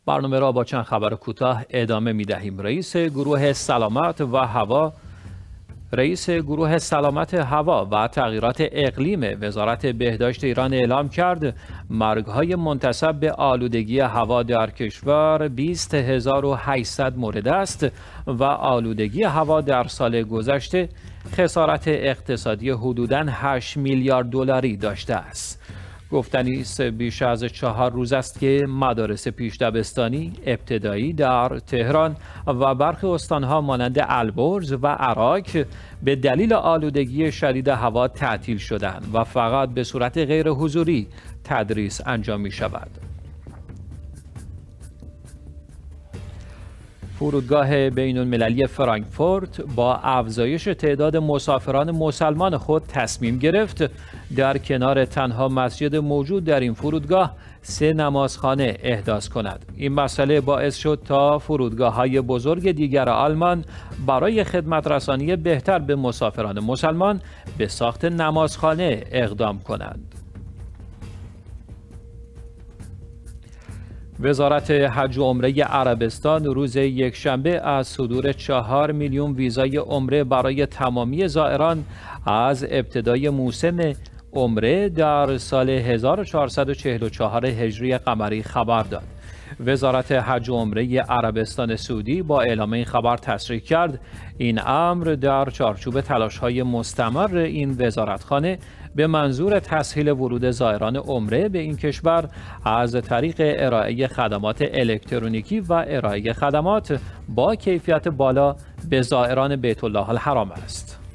برنامه را با چند خبر کوتاه ادامه می دهیم. رئیس گروه سلامت هوا و تغییرات اقلیم وزارت بهداشت ایران اعلام کرد مرگ‌های منتسب به آلودگی هوا در کشور 20800 مورد است و آلودگی هوا در سال گذشته خسارت اقتصادی حدوداً 8 میلیارد دلاری داشته است. گفتنی است بیش از 4 روز است که مدارس پیش دبستانی ابتدایی در تهران و برخی استانها مانند البرز و عراق به دلیل آلودگی شدید هوا تعطیل شدند و فقط به صورت غیر حضوری تدریس انجام می شود. فرودگاه بین‌المللی فرانکفورت با افزایش تعداد مسافران مسلمان خود تصمیم گرفت در کنار تنها مسجد موجود در این فرودگاه 3 نمازخانه احداث کند. این مسئله باعث شد تا فرودگاه‌های بزرگ دیگر آلمان برای خدمت رسانی بهتر به مسافران مسلمان به ساخت نمازخانه اقدام کنند. وزارت حج و عمره عربستان روز یکشنبه از صدور 4 میلیون ویزای عمره برای تمامی زائران از ابتدای موسم عمره در سال 1444 هجری قمری خبر داد. وزارت حج و عمره عربستان سعودی با اعلام این خبر تصریح کرد این امر در چارچوب تلاش‌های مستمر این وزارتخانه به منظور تسهیل ورود زائران عمره به این کشور از طریق ارائه خدمات الکترونیکی و ارائه خدمات با کیفیت بالا به زائران بیت الله الحرام است.